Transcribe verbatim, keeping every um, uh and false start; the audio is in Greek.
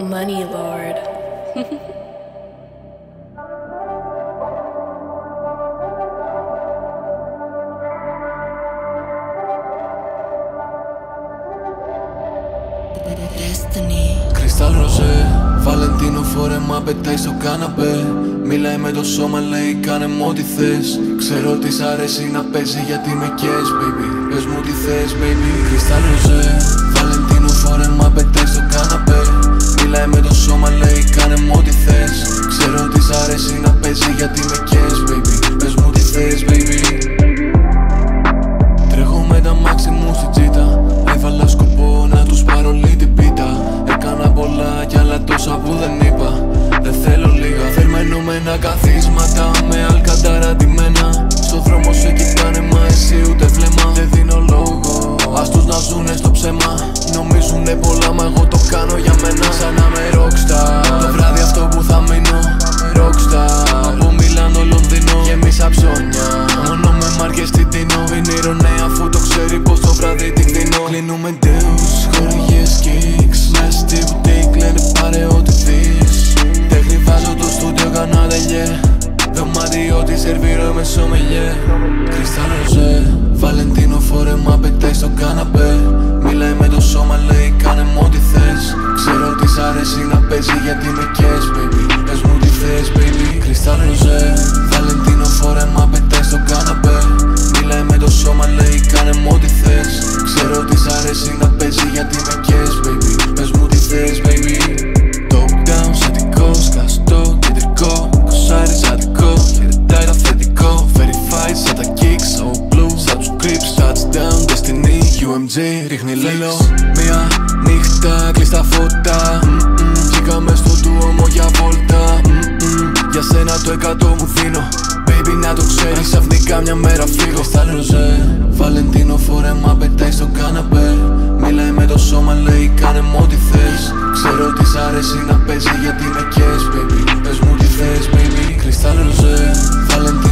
Money Lord. Κρυστάλλ ροζέ, Βαλεντίνο φόρεμα πετάει στο κάναπε. Μιλάει με το σώμα, λέει κάνε μου ό,τι θες. Ξέρω τι σ' αρέσει να παίζει γιατί με καις, baby. Πες μου τι θες, baby. Κρυστάλλ ροζέ, Βαλεντίνο φόρεμα πετάει στο κάναπε. Μιλάει με το σώμα, λέει κάνε μου ό,τι θες. Ξέρω τι σ' αρέσει να παίζει γιατί με καις, baby. Πες μου τι θες, baby. Τρέχω με τα μάξι μου στη τσίτα. Έβαλα σκοπό να τους πάρω όλη την πίτα. Έκανα πολλά κι άλλα τόσα που δεν είπα. Δεν θέλω λίγα. Θερμαινούμενα καθίσματα με αλκαντάρα ντυμένα. Στο δρόμο σε κοιτάνε μα εσύ ούτε βλέμμα. Δεν δίνω λόγο, ας τους να ζουνε στο ψέμα. Νομίζουνε πολλά μα εγώ το κάνω για μένα. Σαν να είμαι rockstar. Το βράδυ αυτό που θα μείνω rockstar. Από Μιλάνο Λονδίνο γεμίσα ψώνια. Μόνο με μάρκες την τίνω. Βινίρω ναι αφού το ξέρει πως το βράδυ την δίνω. Κλείνουμε ντέους, χορηγίες kicks. Μες στη μπουτίκ λένε πάρε ό,τι δεις. Τέχνη βάζω το στούντιο κανάδελιε. Δωμάτιο τη σερβίρω με σομελιέ. Κρυστάλλ ροζέ, Βαλεντίνο φόρεμα πετάει στο κάναπε. Μιλάει με το σώμα, λέει κάνε μου ό,τι θες. Ξέρω τι σ' αρέσει να παίζει γιατί με καις, baby. Πες μου τι θες, baby. Κρυστάλλ ροζέ, Βαλεντίνο φόρεμα πετάει στο κάναπε. Μιλάει με το σώμα, λέει κάνε μου ό,τι θες. Ξέρω τι σ' αρέσει να παίζει γιατί με καις, baby. Πες μου τι θες, baby. Top down, σαντικό, σκαστό, κεντρικό. Κοσάρι, ζαντικό, χαιρετάει τα θετικό. Verified, σαν τα kicks, all blue. Σαν τους creeps, touchdown, destiny, γιου εμ τζι, ρίχνει leaks. Μια νύχτα, κλειστά φώτα. Βγήκαμε στο ντουόμο για βόλτα. Για σένα το εκατό μου δίνω. Baby να το ξέρεις, ξαφνικά μια μέρα φύγω. Κρυστάλλ ροζέ, Βαλεντίνο φόρεμα πετάει στο κάναπε. Μιλάει με το σώμα, λέει κάνε μου ό,τι θες. Ξέρω τι σ' αρέσει να παίζει γιατί με καις, baby. Πες μου τι θες, baby. Κρυστάλλ ροζέ, Βαλεντίνο